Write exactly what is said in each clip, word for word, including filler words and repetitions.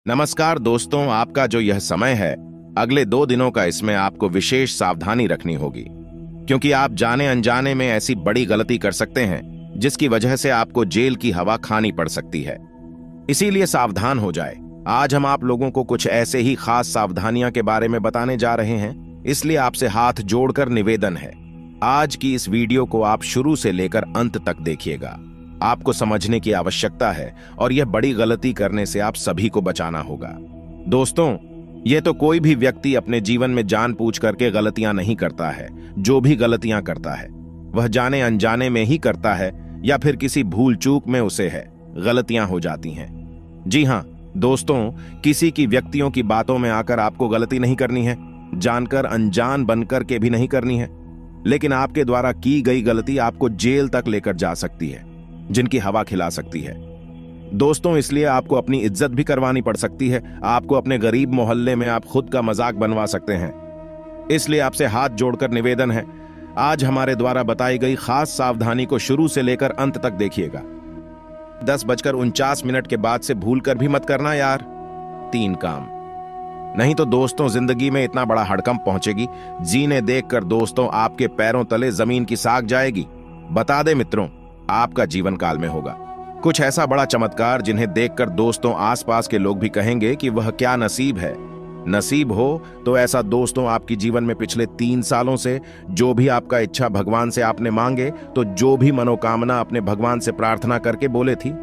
नमस्कार दोस्तों, आपका जो यह समय है अगले दो दिनों का, इसमें आपको विशेष सावधानी रखनी होगी क्योंकि आप जाने अनजाने में ऐसी बड़ी गलती कर सकते हैं जिसकी वजह से आपको जेल की हवा खानी पड़ सकती है। इसीलिए सावधान हो जाए। आज हम आप लोगों को कुछ ऐसे ही खास सावधानियां के बारे में बताने जा रहे हैं, इसलिए आपसे हाथ जोड़कर निवेदन है, आज की इस वीडियो को आप शुरू से लेकर अंत तक देखिएगा। आपको समझने की आवश्यकता है और यह बड़ी गलती करने से आप सभी को बचाना होगा। दोस्तों, यह तो कोई भी व्यक्ति अपने जीवन में जानबूझ करके गलतियां नहीं करता है। जो भी गलतियां करता है वह जाने अनजाने में ही करता है या फिर किसी भूल चूक में उसे है गलतियां हो जाती हैं। जी हां दोस्तों, किसी की व्यक्तियों की बातों में आकर आपको गलती नहीं करनी है, जानकर अनजान बनकर के भी नहीं करनी है, लेकिन आपके द्वारा की गई गलती आपको जेल तक लेकर जा सकती है, जिनकी हवा खिला सकती है। दोस्तों, इसलिए आपको अपनी इज्जत भी करवानी पड़ सकती है। आपको अपने गरीब मोहल्ले में आप खुद का मजाक बनवा सकते हैं। इसलिए आपसे हाथ जोड़कर निवेदन है, आज हमारे द्वारा बताई गई खास सावधानी को शुरू से लेकर अंत तक देखिएगा। दस बजकर उनचास मिनट के बाद से भूलकर भी मत करना यार तीन काम, नहीं तो दोस्तों जिंदगी में इतना बड़ा हड़कंप पहुंचेगी, जीने देखकर दोस्तों आपके पैरों तले जमीन की साख जाएगी। बता दे मित्रों, आपका जीवन काल में होगा कुछ ऐसा बड़ा चमत्कार जिन्हें देखकर दोस्तों आसपास के लोग भी कहेंगे कि वह क्या नसीब है। नसीब हो तो ऐसा दोस्तों आपकी जीवन में पिछले तीन सालों से जो भी आपका इच्छा भगवान से आपने मांगे, तो जो भी मनोकामना अपने भगवान से प्रार्थना करके बोले थी,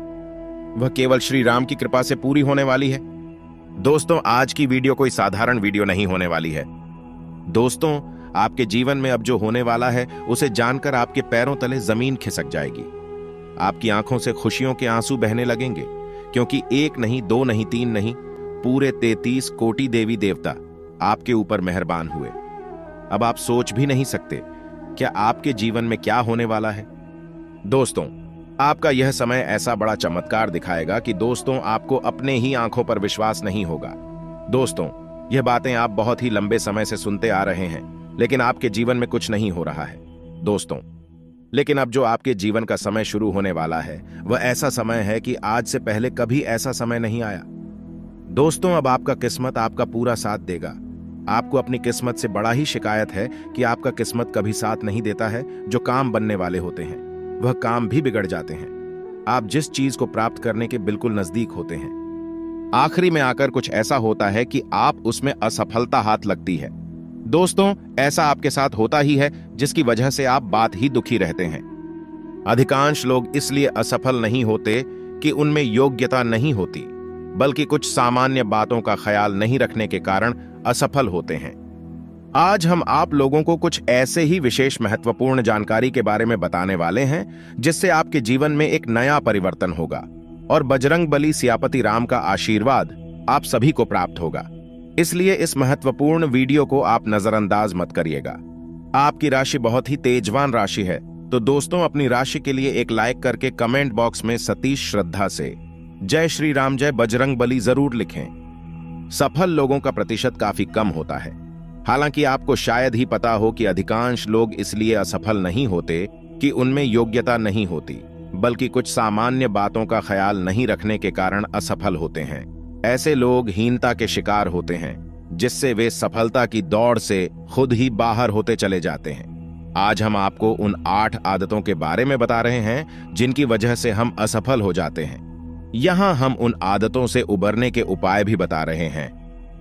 वह केवल श्री राम की कृपा से पूरी होने वाली है। दोस्तों, आज की वीडियो कोई साधारण वीडियो नहीं होने वाली है। दोस्तों, आपके जीवन में अब जो होने वाला है उसे जानकर आपके पैरों तले जमीन खिसक जाएगी। आपकी आंखों से खुशियों के आंसू बहने लगेंगे क्योंकि एक नहीं, दो नहीं, तीन नहीं, पूरे तैंतीस कोटि देवी देवता आपके ऊपर मेहरबान हुए। अब आप सोच भी नहीं सकते क्या आपके जीवन में क्या होने वाला है। दोस्तों, आपका यह समय ऐसा बड़ा चमत्कार दिखाएगा कि दोस्तों आपको अपने ही आंखों पर विश्वास नहीं होगा। दोस्तों, यह बातें आप बहुत ही लंबे समय से सुनते आ रहे हैं, लेकिन आपके जीवन में कुछ नहीं हो रहा है। दोस्तों, लेकिन अब जो आपके जीवन का समय शुरू होने वाला है वह ऐसा समय है कि आज से पहले कभी ऐसा समय नहीं आया। दोस्तों, अब आपका किस्मत आपका पूरा साथ देगा। आपको अपनी किस्मत से बड़ा ही शिकायत है कि आपका किस्मत कभी साथ नहीं देता है। जो काम बनने वाले होते हैं वह काम भी बिगड़ जाते हैं। आप जिस चीज को प्राप्त करने के बिल्कुल नजदीक होते हैं, आखिरी में आकर कुछ ऐसा होता है कि आप उसमें असफलता हाथ लगती है। दोस्तों, ऐसा आपके साथ होता ही है जिसकी वजह से आप बात ही दुखी रहते हैं। अधिकांश लोग इसलिए असफल नहीं होते कि उनमें योग्यता नहीं होती, बल्कि कुछ सामान्य बातों का ख्याल नहीं रखने के कारण असफल होते हैं। आज हम आप लोगों को कुछ ऐसे ही विशेष महत्वपूर्ण जानकारी के बारे में बताने वाले हैं जिससे आपके जीवन में एक नया परिवर्तन होगा और बजरंग बली सियापति राम का आशीर्वाद आप सभी को प्राप्त होगा। इसलिए इस महत्वपूर्ण वीडियो को आप नजरअंदाज मत करिएगा। आपकी राशि बहुत ही तेजवान राशि है, तो दोस्तों अपनी राशि के लिए एक लाइक करके कमेंट बॉक्स में सतीश श्रद्धा से जय श्री राम जय बजरंग बली जरूर लिखें। सफल लोगों का प्रतिशत काफी कम होता है। हालांकि आपको शायद ही पता हो कि अधिकांश लोग इसलिए असफल नहीं होते कि उनमें योग्यता नहीं होती, बल्कि कुछ सामान्य बातों का ख्याल नहीं रखने के कारण असफल होते हैं। ऐसे लोग हीनता के शिकार होते हैं जिससे वे सफलता की दौड़ से खुद ही बाहर होते चले जाते हैं। आज हम आपको उन आठ आदतों के बारे में बता रहे हैं जिनकी वजह से हम असफल हो जाते हैं। यहां हम उन आदतों से उबरने के उपाय भी बता रहे हैं।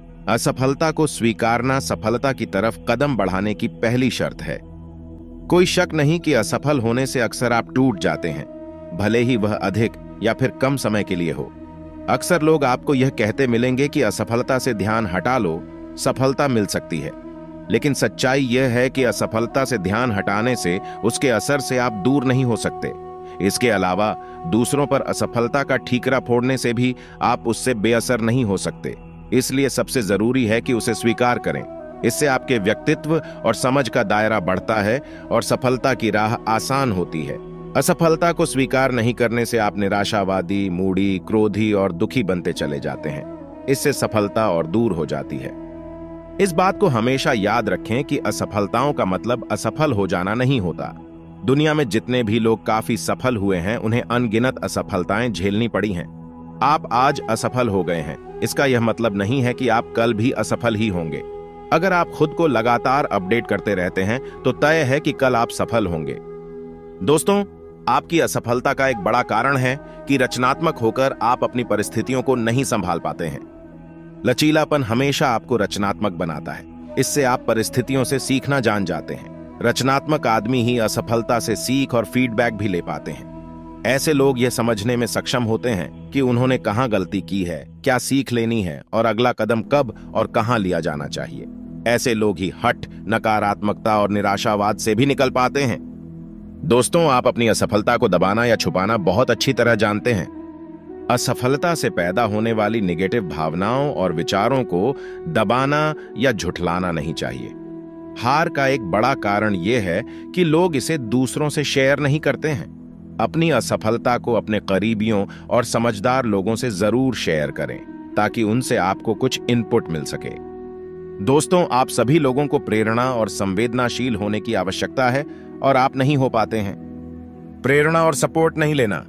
असफलता को स्वीकारना सफलता की तरफ कदम बढ़ाने की पहली शर्त है। कोई शक नहीं कि असफल होने से अक्सर आप टूट जाते हैं, भले ही वह अधिक या फिर कम समय के लिए हो। अक्सर लोग आपको यह कहते मिलेंगे कि असफलता से ध्यान हटा लो, सफलता मिल सकती है। लेकिन सच्चाई यह है कि असफलता से ध्यान हटाने से उसके असर से आप दूर नहीं हो सकते। इसके अलावा दूसरों पर असफलता का ठीकरा फोड़ने से भी आप उससे बेअसर नहीं हो सकते। इसलिए सबसे जरूरी है कि उसे स्वीकार करें। इससे आपके व्यक्तित्व और समझ का दायरा बढ़ता है और सफलता की राह आसान होती है। असफलता को स्वीकार नहीं करने से आप निराशावादी, मूडी, क्रोधी और दुखी बनते चले जाते हैं। इससे सफलता और दूर हो जाती है। इस बात को हमेशा याद रखें कि असफलताओं का मतलब असफल हो जाना नहीं होता। दुनिया में जितने भी लोग काफी सफल हुए हैं उन्हें अनगिनत असफलताएं झेलनी पड़ी हैं। आप आज असफल हो गए हैं, इसका यह मतलब नहीं है कि आप कल भी असफल ही होंगे। अगर आप खुद को लगातार अपडेट करते रहते हैं तो तय है कि कल आप सफल होंगे। दोस्तों, आपकी असफलता का एक बड़ा कारण है कि रचनात्मक होकर आप अपनी परिस्थितियों को नहीं संभाल पाते हैं। लचीलापन हमेशा आपको रचनात्मक बनाता है। इससे आप परिस्थितियों से सीखना जान जाते हैं। रचनात्मक आदमी ही असफलता से सीख और फीडबैक भी ले पाते हैं। ऐसे लोग यह समझने में सक्षम होते हैं कि उन्होंने कहां गलती की है, क्या सीख लेनी है और अगला कदम कब और कहां लिया जाना चाहिए। ऐसे लोग ही हठ, नकारात्मकता और निराशावाद से भी निकल पाते हैं। दोस्तों, आप अपनी असफलता को दबाना या छुपाना बहुत अच्छी तरह जानते हैं। असफलता से पैदा होने वाली नेगेटिव भावनाओं और विचारों को दबाना या झुठलाना नहीं चाहिए। हार का एक बड़ा कारण यह है कि लोग इसे दूसरों से शेयर नहीं करते हैं। अपनी असफलता को अपने करीबियों और समझदार लोगों से जरूर शेयर करें ताकि उनसे आपको कुछ इनपुट मिल सके। दोस्तों, आप सभी लोगों को प्रेरणा और संवेदनाशील होने की आवश्यकता है और आप नहीं हो पाते हैं। प्रेरणा और सपोर्ट नहीं लेना।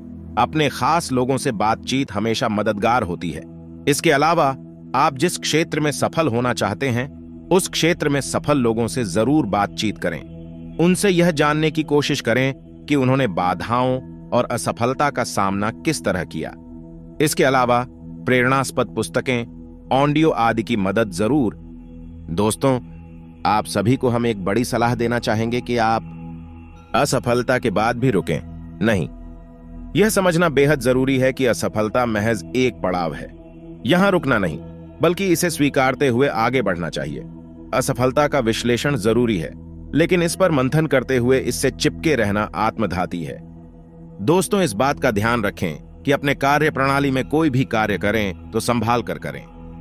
अपने खास लोगों से बातचीत हमेशा मददगार होती है। इसके अलावा आप जिस क्षेत्र में सफल होना चाहते हैं उस क्षेत्र में सफल लोगों से जरूर बातचीत करें। उनसे यह जानने की कोशिश करें कि उन्होंने बाधाओं और असफलता का सामना किस तरह किया। इसके अलावा प्रेरणास्पद पुस्तकें, ऑडियो आदि की मदद जरूर। दोस्तों, आप सभी को हम एक बड़ी सलाह देना चाहेंगे कि आप असफलता के बाद भी रुकें नहीं। यह समझना बेहद जरूरी है कि असफलता महज एक पड़ाव है। यहां रुकना नहीं, बल्कि इसे स्वीकारते हुए आगे बढ़ना चाहिए। असफलता का विश्लेषण जरूरी है, लेकिन इस पर मंथन करते हुए इससे चिपके रहना आत्मघाती है। दोस्तों, इस बात का ध्यान रखें कि अपने कार्य प्रणाली में कोई भी कार्य करें तो संभाल कर करें।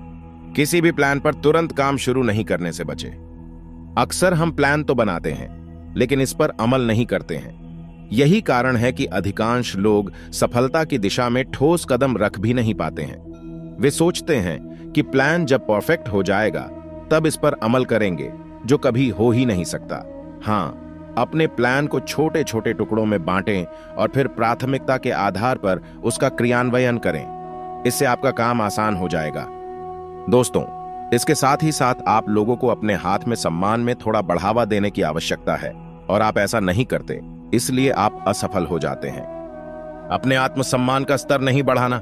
किसी भी प्लान पर तुरंत काम शुरू नहीं करने से बचें। अक्सर हम प्लान तो बनाते हैं, लेकिन इस पर अमल नहीं करते हैं। यही कारण है कि अधिकांश लोग सफलता की दिशा में ठोस कदम रख भी नहीं पाते हैं। वे सोचते हैं कि प्लान जब परफेक्ट हो जाएगा तब इस पर अमल करेंगे, जो कभी हो ही नहीं सकता। हाँ, अपने प्लान को छोटे छोटे टुकड़ों में बांटें और फिर प्राथमिकता के आधार पर उसका क्रियान्वयन करें। इससे आपका काम आसान हो जाएगा। दोस्तों, इसके साथ ही साथ आप लोगों को अपने हाथ में सम्मान में थोड़ा बढ़ावा देने की आवश्यकता है और आप ऐसा नहीं करते, इसलिए आप असफल हो जाते हैं। अपने आत्मसम्मान का स्तर नहीं बढ़ाना।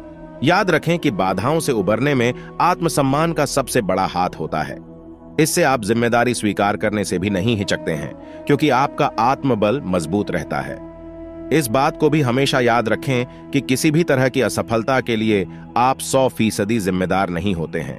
याद रखें कि बाधाओं से उबरने में आत्मसम्मान का सबसे बड़ा हाथ होता है। इससे आप जिम्मेदारी स्वीकार करने से भी नहीं हिचकते हैं, क्योंकि आपका आत्मबल मजबूत रहता है। इस बात को भी हमेशा याद रखें कि किसी भी तरह की असफलता के लिए आप सौ फीसदी जिम्मेदार नहीं होते हैं।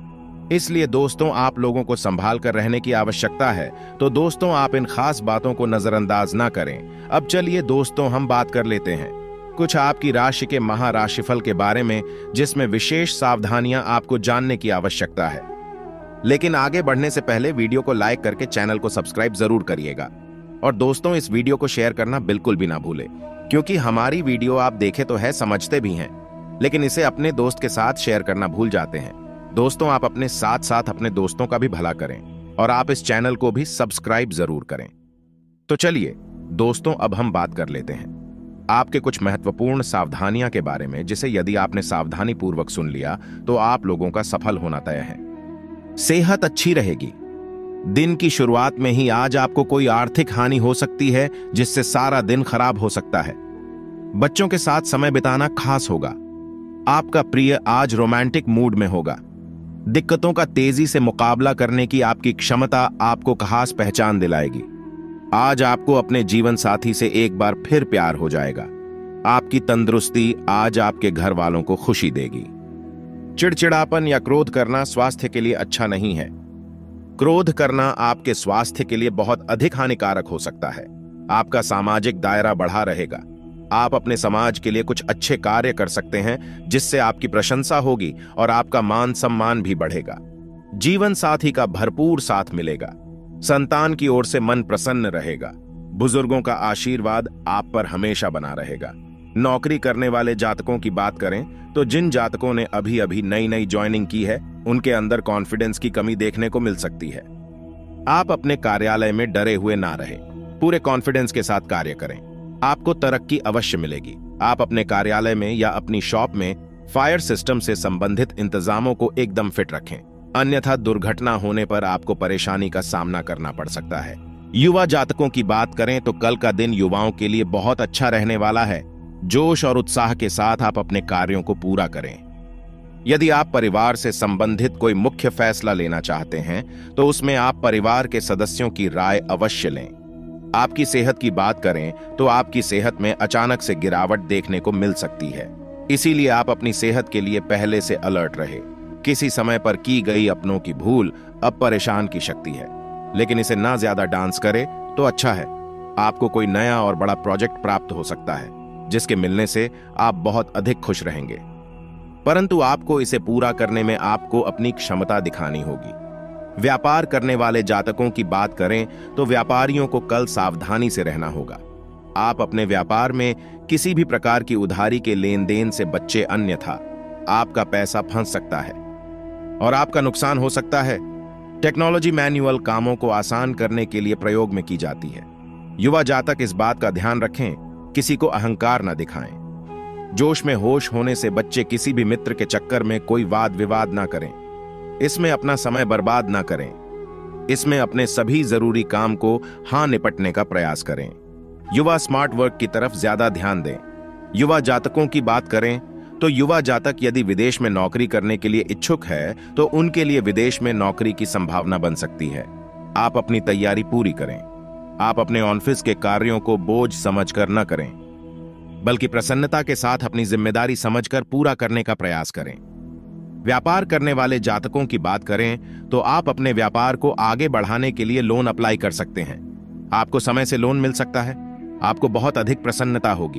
इसलिए दोस्तों, आप लोगों को संभाल कर रहने की आवश्यकता है। तो दोस्तों, आप इन खास बातों को नजरअंदाज ना करें। अब चलिए दोस्तों, हम बात कर लेते हैं कुछ आपकी राशि के महाराशिफल के बारे में, जिसमें विशेष सावधानियां आपको जानने की आवश्यकता है। लेकिन आगे बढ़ने से पहले वीडियो को लाइक करके चैनल को सब्सक्राइब जरूर करिएगा। और दोस्तों, इस वीडियो को शेयर करना बिल्कुल भी ना भूलें, क्योंकि हमारी वीडियो आप देखे तो है, समझते भी हैं, लेकिन इसे अपने दोस्त के साथ शेयर करना भूल जाते हैं। दोस्तों, आप अपने साथ साथ अपने दोस्तों का भी भला करें और आप इस चैनल को भी सब्सक्राइब जरूर करें। तो चलिए दोस्तों, अब हम बात कर लेते हैं आपके कुछ महत्वपूर्ण सावधानियां के बारे में, जिसे यदि आपने सावधानी पूर्वक सुन लिया तो आप लोगों का सफल होना तय है। सेहत अच्छी रहेगी। दिन की शुरुआत में ही आज आपको कोई आर्थिक हानि हो सकती है, जिससे सारा दिन खराब हो सकता है। बच्चों के साथ समय बिताना खास होगा। आपका प्रिय आज रोमांटिक मूड में होगा। दिक्कतों का तेजी से मुकाबला करने की आपकी क्षमता आपको खास पहचान दिलाएगी। आज आपको अपने जीवन साथी से एक बार फिर प्यार हो जाएगा। आपकी तंदुरुस्ती आज आपके घर वालों को खुशी देगी। चिड़चिड़ापन या क्रोध करना स्वास्थ्य के लिए अच्छा नहीं है। क्रोध करना आपके स्वास्थ्य के लिए बहुत अधिक हानिकारक हो सकता है। आपका सामाजिक दायरा बढ़ा रहेगा। आप अपने समाज के लिए कुछ अच्छे कार्य कर सकते हैं, जिससे आपकी प्रशंसा होगी और आपका मान सम्मान भी बढ़ेगा। जीवन साथी का भरपूर साथ मिलेगा। संतान की ओर से मन प्रसन्न रहेगा। बुजुर्गों का आशीर्वाद आप पर हमेशा बना रहेगा। नौकरी करने वाले जातकों की बात करें तो जिन जातकों ने अभी अभी नई नई ज्वाइनिंग की है, उनके अंदर कॉन्फिडेंस की कमी देखने को मिल सकती है। आप अपने कार्यालय में डरे हुए ना रहें, पूरे कॉन्फिडेंस के साथ कार्य करें। आपको तरक्की अवश्य मिलेगी। आप अपने कार्यालय में या अपनी शॉप में फायर सिस्टम से संबंधित इंतजामों को एकदम फिट रखें, अन्यथा दुर्घटना होने पर आपको परेशानी का सामना करना पड़ सकता है। युवा जातकों की बात करें तो कल का दिन युवाओं के लिए बहुत अच्छा रहने वाला है। जोश और उत्साह के साथ आप अपने कार्यों को पूरा करें। यदि आप परिवार से संबंधित कोई मुख्य फैसला लेना चाहते हैं तो उसमें आप परिवार के सदस्यों की राय अवश्य लें। आपकी सेहत की बात करें तो आपकी सेहत में अचानक से गिरावट देखने को मिल सकती है, इसीलिए आप अपनी सेहत के लिए पहले से अलर्ट रहे। किसी समय पर की गई अपनों की भूल अब परेशान की शक्ति है, लेकिन इसे ना ज्यादा डांस करे तो अच्छा है। आपको कोई नया और बड़ा प्रोजेक्ट प्राप्त हो सकता है जिसके मिलने से आप बहुत अधिक खुश रहेंगे, परंतु आपको इसे पूरा करने में आपको अपनी क्षमता दिखानी होगी। व्यापार करने वाले जातकों की बात करें तो व्यापारियों को कल सावधानी से रहना होगा। आप अपने व्यापार में किसी भी प्रकार की उधारी के लेन देन से बच्चे, अन्यथा आपका पैसा फंस सकता है और आपका नुकसान हो सकता है। टेक्नोलॉजी मैनुअल कामों को आसान करने के लिए प्रयोग में की जाती है। युवा जातक इस बात का ध्यान रखें, किसी को अहंकार न दिखाएं। जोश में होश होने से बच्चे किसी भी मित्र के चक्कर में कोई वाद विवाद ना करें। इसमें अपना समय बर्बाद ना करें। इसमें अपने सभी जरूरी काम को हां निपटने का प्रयास करें। युवा स्मार्ट वर्क की तरफ ज्यादा ध्यान दें। युवा जातकों की बात करें तो युवा जातक यदि विदेश में नौकरी करने के लिए इच्छुक है तो उनके लिए विदेश में नौकरी की संभावना बन सकती है। आप अपनी तैयारी पूरी करें। आप अपने ऑफिस के कार्यों को बोझ समझकर न करें, बल्कि प्रसन्नता के साथ अपनी जिम्मेदारी समझकर पूरा करने का प्रयास करें। व्यापार करने वाले जातकों की बात करें तो आप अपने व्यापार को आगे बढ़ाने के लिए लोन अप्लाई कर सकते हैं। आपको समय से लोन मिल सकता है। आपको बहुत अधिक प्रसन्नता होगी।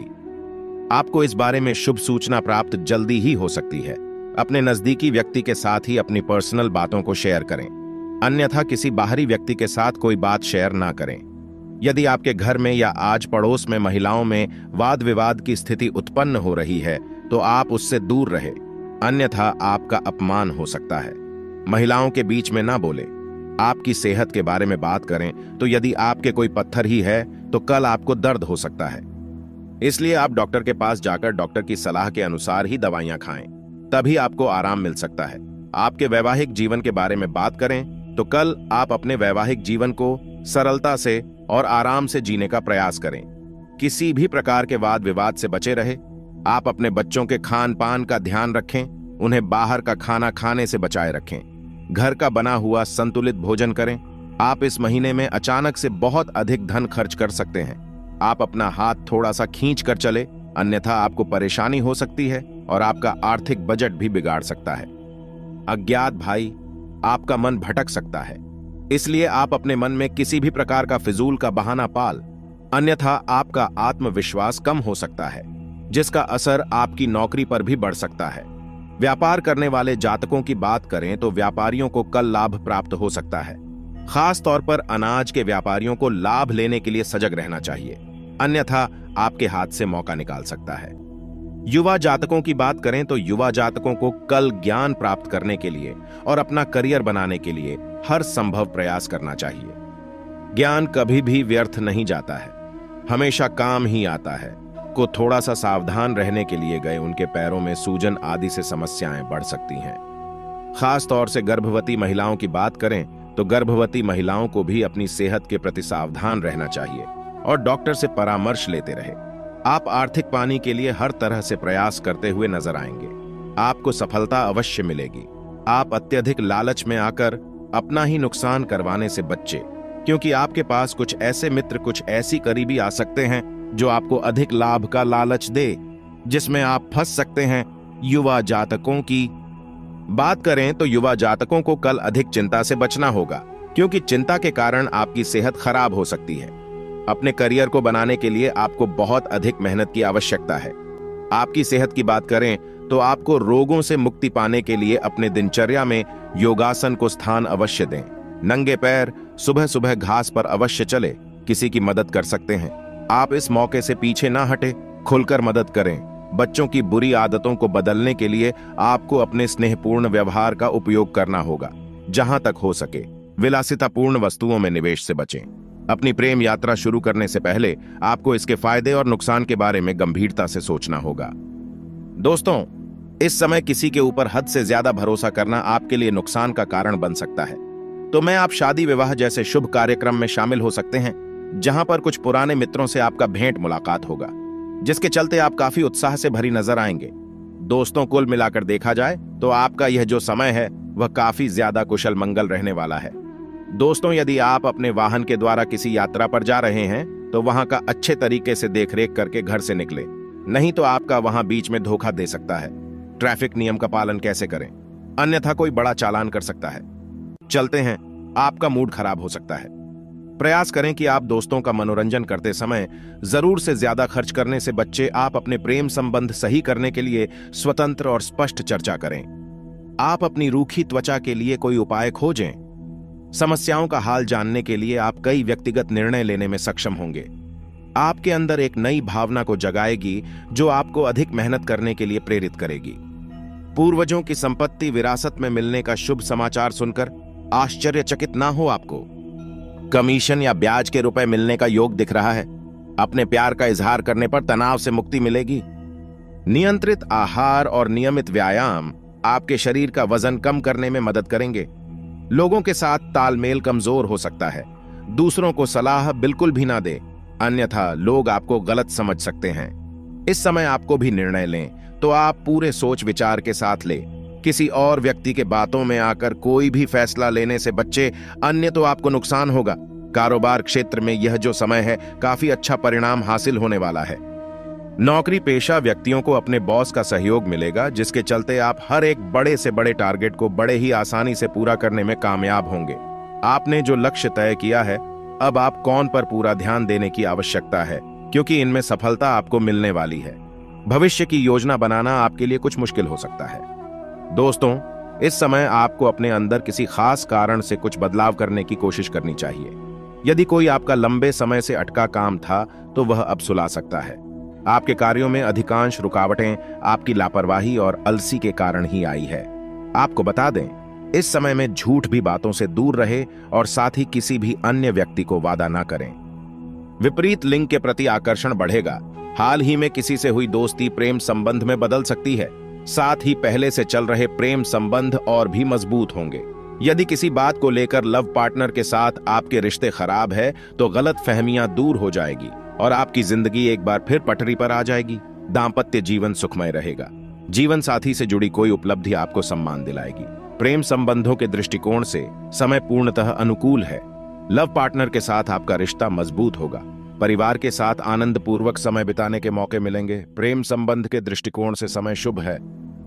आपको इस बारे में शुभ सूचना प्राप्त जल्दी ही हो सकती है। अपने नजदीकी व्यक्ति के साथ ही अपनी पर्सनल बातों को शेयर करें, अन्यथा किसी बाहरी व्यक्ति के साथ कोई बात शेयर ना करें। यदि आपके घर में या आज पड़ोस में महिलाओं में वाद विवाद की स्थिति उत्पन्न हो रही है तो आप उससे दूर रहे, अन्यथा आपका अपमान हो सकता है। महिलाओं के बीच में ना बोले। आपकी सेहत के बारे में बात करें तो यदि आपके कोई पत्थर ही है तो कल आपको दर्द हो सकता है, इसलिए आप डॉक्टर के पास जाकर डॉक्टर की सलाह के अनुसार ही दवाइयां खाएं, तभी आपको आराम मिल सकता है। आपके वैवाहिक जीवन के बारे में बात करें तो कल आप अपने वैवाहिक जीवन को सरलता से और आराम से जीने का प्रयास करें। किसी भी प्रकार के वाद विवाद से बचे रहे। आप अपने बच्चों के खान पान का ध्यान रखें, उन्हें बाहर का खाना खाने से बचाए रखें। घर का बना हुआ संतुलित भोजन करें। आप इस महीने में अचानक से बहुत अधिक धन खर्च कर सकते हैं। आप अपना हाथ थोड़ा सा खींच कर चले, अन्यथा आपको परेशानी हो सकती है और आपका आर्थिक बजट भी बिगाड़ सकता है। अज्ञात भाई, आपका मन भटक सकता है, इसलिए आप अपने मन में किसी भी प्रकार का फिजूल का बहाना पाल, अन्यथा आपका आत्मविश्वास कम हो सकता है, जिसका असर आपकी नौकरी पर भी बढ़ सकता है। व्यापार करने वाले जातकों की बात करें तो व्यापारियों को कल लाभ प्राप्त हो सकता है। खास तौर पर अनाज के व्यापारियों को लाभ लेने के लिए सजग रहना चाहिए, अन्यथा आपके हाथ से मौका निकाल सकता है। युवा जातकों की बात करें तो युवा जातकों को कल ज्ञान प्राप्त करने के लिए और अपना करियर बनाने के लिए हर संभव प्रयास करना चाहिए। ज्ञान कभी भी व्यर्थ नहीं जाता है, हमेशा काम ही आता है। को थोड़ा सा सावधान रहने के लिए गए उनके पैरों में सूजन आदि से समस्याएं बढ़ सकती हैं। खास तौर से गर्भवती महिलाओं की बात करें तो गर्भवती महिलाओं को भी अपनी सेहत के प्रति सावधान रहना चाहिए और डॉक्टर से परामर्श लेते रहे। आप आर्थिक पाने के लिए हर तरह से प्रयास करते हुए नजर आएंगे। आपको सफलता अवश्य मिलेगी। आप अत्यधिक लालच में आकर अपना ही नुकसान करवाने से बच्चे, क्योंकि आपके पास कुछ ऐसे मित्र, कुछ ऐसी करीबी आ सकते हैं जो आपको अधिक लाभ का लालच दे, जिसमें आप फंस सकते हैं। युवा जातकों की बात करें तो युवा जातकों को कल अधिक चिंता से बचना होगा, क्योंकि चिंता के कारण आपकी सेहत खराब हो सकती है। अपने करियर को बनाने के लिए आपको बहुत अधिक मेहनत की आवश्यकता है। आपकी सेहत की बात करें तो आपको रोगों से मुक्ति पाने के लिए अपने दिनचर्या में योगासन को स्थान अवश्य दें। नंगे पैर सुबह सुबह घास पर अवश्य चले, किसी की मदद कर सकते हैं। आप इस मौके से पीछे ना हटे, खुलकर मदद करें। बच्चों की बुरी आदतों को बदलने के लिए आपको अपने स्नेहपूर्ण व्यवहार का उपयोग करना होगा। जहां तक हो सके विलासितापूर्ण वस्तुओं में निवेश से बचें। अपनी प्रेम यात्रा शुरू करने से पहले आपको इसके फायदे और नुकसान के बारे में गंभीरता से सोचना होगा। दोस्तों, इस समय किसी के ऊपर हद से ज्यादा भरोसा करना आपके लिए नुकसान का कारण बन सकता है। तो मैं आप शादी विवाह जैसे शुभ कार्यक्रम में शामिल हो सकते हैं, जहां पर कुछ पुराने मित्रों से आपका भेंट मुलाकात होगा, जिसके चलते आप काफी उत्साह से भरी नजर आएंगे। दोस्तों, कुल मिलाकर देखा जाए तो आपका यह जो समय है वह काफी ज्यादा कुशल मंगल रहने वाला है। दोस्तों, यदि आप अपने वाहन के द्वारा किसी यात्रा पर जा रहे हैं तो वहां का अच्छे तरीके से देखरेख करके घर से निकले, नहीं तो आपका वहां बीच में धोखा दे सकता है। ट्रैफिक नियम का पालन कैसे करें, अन्यथा कोई बड़ा चालान कर सकता है। चलते हैं, आपका मूड खराब हो सकता है। प्रयास करें कि आप दोस्तों का मनोरंजन करते समय जरूर से ज्यादा खर्च करने से बच्चे आप अपने प्रेम संबंध सही करने के लिए स्वतंत्र और स्पष्ट चर्चा करें। आप अपनी रूखी त्वचा के लिए कोई उपाय खोजें। समस्याओं का हाल जानने के लिए आप कई व्यक्तिगत निर्णय लेने में सक्षम होंगे। आपके अंदर एक नई भावना को जगाएगी जो आपको अधिक मेहनत करने के लिए प्रेरित करेगी। पूर्वजों की संपत्ति विरासत में मिलने का शुभ समाचार सुनकर आश्चर्यचकित ना हो आपको। कमीशन या ब्याज के रुपए मिलने का योग दिख रहा है। अपने प्यार का इजहार करने पर तनाव से मुक्ति मिलेगी। नियंत्रित आहार और नियमित व्यायाम आपके शरीर का वजन कम करने में मदद करेंगे। लोगों के साथ तालमेल कमजोर हो सकता है। दूसरों को सलाह बिल्कुल भी ना दे, अन्यथा लोग आपको गलत समझ सकते हैं। इस समय आपको भी निर्णय लें तो आप पूरे सोच विचार के साथ ले। किसी और व्यक्ति के बातों में आकर कोई भी फैसला लेने से बच्चे, अन्य तो आपको नुकसान होगा। कारोबार क्षेत्र में यह जो समय है काफी अच्छा परिणाम हासिल होने वाला है। नौकरी पेशा व्यक्तियों को अपने बॉस का सहयोग मिलेगा, जिसके चलते आप हर एक बड़े से बड़े टारगेट को बड़े ही आसानी से पूरा करने में कामयाब होंगे। आपने जो लक्ष्य तय किया है, अब आप कौन पर पूरा ध्यान देने की आवश्यकता है, क्योंकि इनमें सफलता आपको मिलने वाली है। भविष्य की योजना बनाना आपके लिए कुछ मुश्किल हो सकता है। दोस्तों, इस समय आपको अपने अंदर किसी खास कारण से कुछ बदलाव करने की कोशिश करनी चाहिए। यदि कोई आपका लंबे समय से अटका काम था तो वह अब सुलझ सकता है। आपके कार्यों में अधिकांश रुकावटें आपकी लापरवाही और अलसी के कारण ही आई है। आपको बता दें, इस समय में झूठ भी बातों से दूर रहे और साथ ही किसी भी अन्य व्यक्ति को वादा ना करें। विपरीत लिंग के प्रति आकर्षण बढ़ेगा। हाल ही में किसी से हुई दोस्ती प्रेम संबंध में बदल सकती है। साथ ही पहले से चल रहे प्रेम संबंध और भी मजबूत होंगे। यदि किसी बात को लेकर लव पार्टनर के साथ आपके रिश्ते खराब है तो गलत फहमियां दूर हो जाएगी और आपकी जिंदगी एक बार फिर पटरी पर आ जाएगी। दाम्पत्य जीवन सुखमय रहेगा। जीवन साथी से जुड़ी कोई उपलब्धि आपको सम्मान दिलाएगी। प्रेम संबंधों के दृष्टिकोण से समय पूर्णतः अनुकूल है। लव पार्टनर के साथ आपका रिश्ता मजबूत होगा। परिवार के साथ आनंद पूर्वक समय बिताने के मौके मिलेंगे। प्रेम संबंध के दृष्टिकोण से समय शुभ है।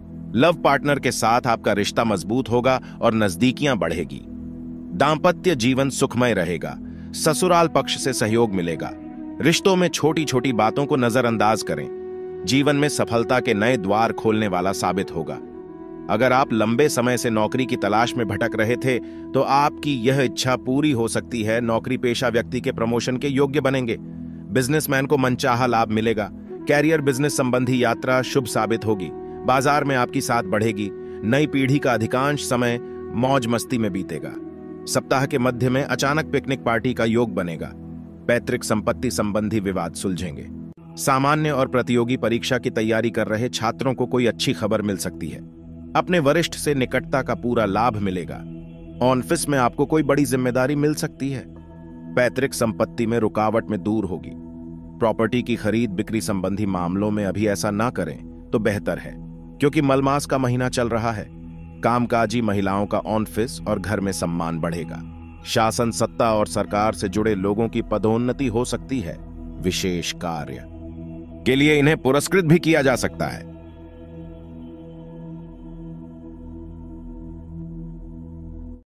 लव पार्टनर के साथ आपका रिश्ता मजबूत होगा और नजदीकियां बढ़ेगी। दाम्पत्य जीवन सुखमय रहेगा। ससुराल पक्ष से सहयोग मिलेगा। रिश्तों में छोटी छोटी बातों को नजरअंदाज करें। जीवन में सफलता के नए द्वार खोलने वाला साबित होगा। अगर आप लंबे समय से नौकरी की तलाश में भटक रहे थे तो आपकी यह इच्छा पूरी हो सकती है। नौकरी पेशा व्यक्ति के प्रमोशन के योग्य बनेंगे। बिजनेसमैन को मनचाहा लाभ मिलेगा। कैरियर बिजनेस संबंधी यात्रा शुभ साबित होगी। बाजार में आपकी साथ बढ़ेगी। नई पीढ़ी का अधिकांश समय मौज मस्ती में बीतेगा। सप्ताह के मध्य में अचानक पिकनिक पार्टी का योग बनेगा। पैतृक संपत्ति संबंधी विवाद सुलझेंगे। सामान्य और प्रतियोगी परीक्षा की तैयारी कर रहे छात्रों को कोई अच्छी खबर मिल सकती है। अपने वरिष्ठ से निकटता का पूरा लाभ मिलेगा। ऑफिस में आपको कोई बड़ी जिम्मेदारी मिल सकती है। पैतृक संपत्ति में रुकावट में दूर होगी। प्रॉपर्टी की खरीद बिक्री संबंधी मामलों में अभी ऐसा ना करें तो बेहतर है, क्योंकि मलमास का महीना चल रहा है। कामकाजी महिलाओं का ऑफिस और घर में सम्मान बढ़ेगा। शासन सत्ता और सरकार से जुड़े लोगों की पदोन्नति हो सकती है। विशेष कार्य के लिए इन्हें पुरस्कृत भी किया जा सकता है।